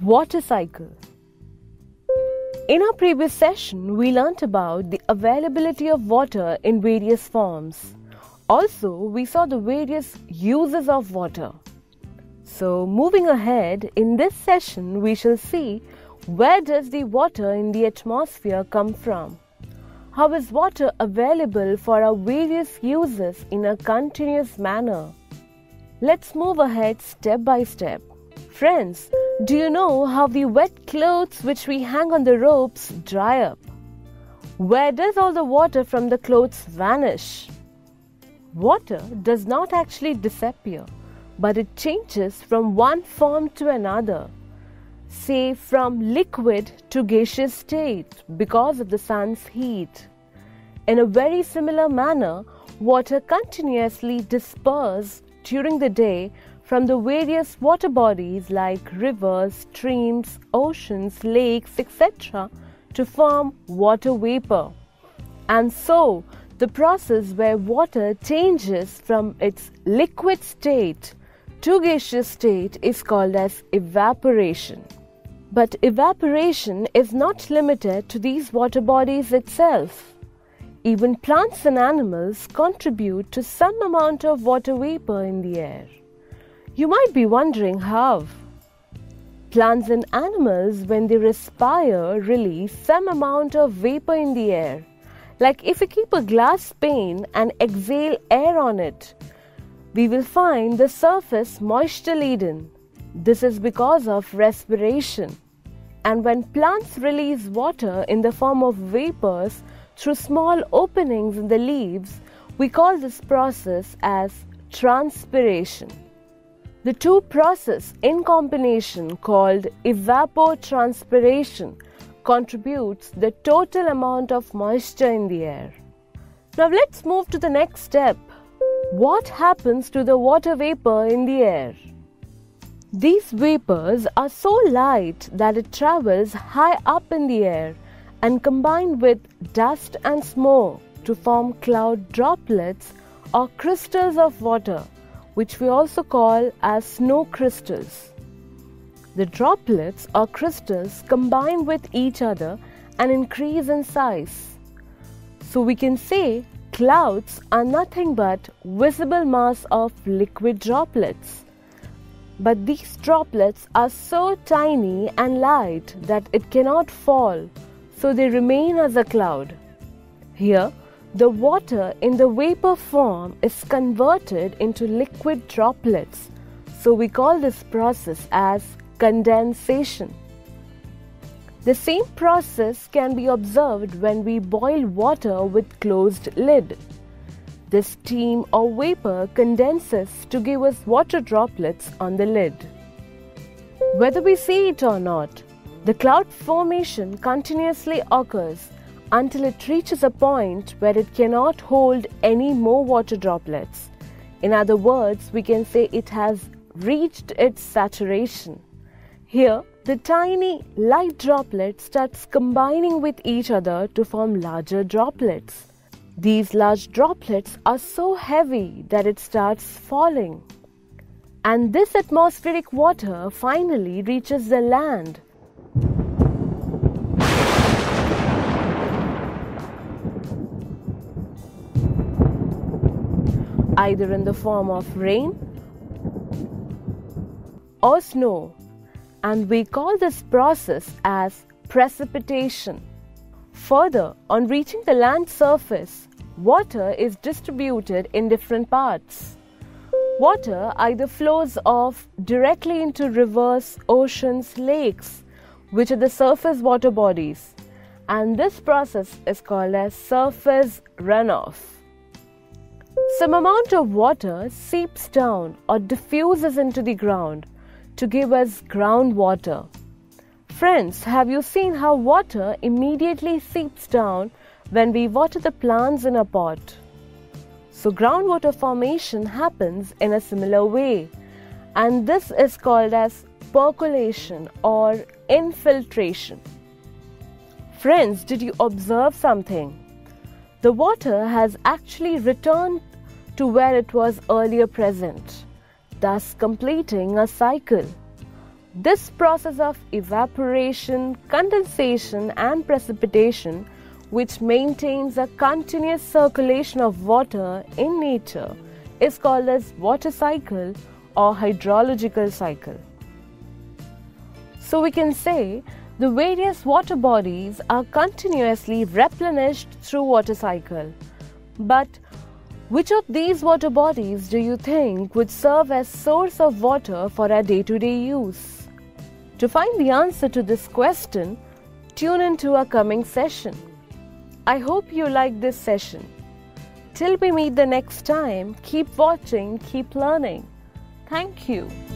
Water cycle. In our previous session, we learnt about the availability of water in various forms. Also, we saw the various uses of water. So, moving ahead, in this session, we shall see where does the water in the atmosphere come from? How is water available for our various uses in a continuous manner? Let's move ahead step by step. Friends, do you know how the wet clothes which we hang on the ropes dry up? Where does all the water from the clothes vanish? Water does not actually disappear, but it changes from one form to another, say from liquid to gaseous state because of the sun's heat. In a very similar manner, water continuously disperses during the day from the various water bodies like rivers, streams, oceans, lakes, etc. to form water vapor. And so, the process where water changes from its liquid state to gaseous state is called as evaporation. But evaporation is not limited to these water bodies itself. Even plants and animals contribute to some amount of water vapor in the air. You might be wondering how. Plants and animals, when they respire, release some amount of vapor in the air. Like if we keep a glass pane and exhale air on it, we will find the surface moisture-laden. This is because of respiration. And when plants release water in the form of vapors through small openings in the leaves, we call this process as transpiration. The two processes in combination called evapotranspiration contributes the total amount of moisture in the air. Now let's move to the next step. What happens to the water vapor in the air? These vapors are so light that it travels high up in the air and combine with dust and smoke to form cloud droplets or crystals of water, which we also call as snow crystals. The droplets or crystals combine with each other and increase in size. So we can say clouds are nothing but visible mass of liquid droplets. But these droplets are so tiny and light that it cannot fall, so they remain as a cloud. Here, the water in the vapor form is converted into liquid droplets, so we call this process as condensation. The same process can be observed when we boil water with closed lid. The steam or vapor condenses to give us water droplets on the lid. Whether we see it or not, the cloud formation continuously occurs until it reaches a point where it cannot hold any more water droplets. In other words, we can say it has reached its saturation. Here, the tiny light droplets starts combining with each other to form larger droplets. These large droplets are so heavy that it starts falling. And this atmospheric water finally reaches the land. Either in the form of rain or snow, and we call this process as precipitation. Further, on reaching the land surface, water is distributed in different parts. Water either flows off directly into rivers, oceans, lakes, which are the surface water bodies, and this process is called as surface runoff. Some amount of water seeps down or diffuses into the ground to give us groundwater. Friends, have you seen how water immediately seeps down when we water the plants in a pot? So groundwater formation happens in a similar way, and this is called as percolation or infiltration. Friends, did you observe something? The water has actually returned to where it was earlier present, thus completing a cycle. This process of evaporation, condensation and precipitation, which maintains a continuous circulation of water in nature, is called as water cycle or hydrological cycle. So we can say the various water bodies are continuously replenished through water cycle. But which of these water bodies do you think would serve as source of water for our day-to-day use? To find the answer to this question, tune into our coming session. I hope you liked this session. Till we meet the next time, keep watching, keep learning. Thank you.